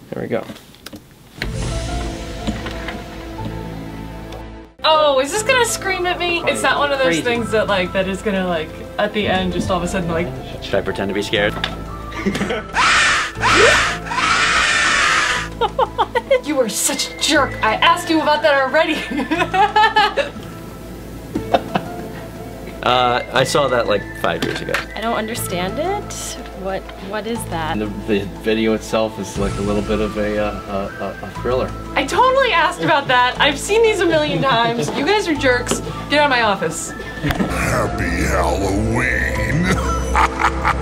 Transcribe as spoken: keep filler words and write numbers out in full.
There we go. Oh, is this gonna scream at me? It's not one of those Crazy. things that like, that is gonna like, at the end, just all of a sudden like... Should I pretend to be scared? You are such a jerk. I asked you about that already. uh, I saw that like five years ago. I don't understand it. What What is that? The, the video itself is like a little bit of a, uh, a, a, a thriller. I totally asked about that. I've seen these a million times. You guys are jerks. Get out of my office. Happy Halloween!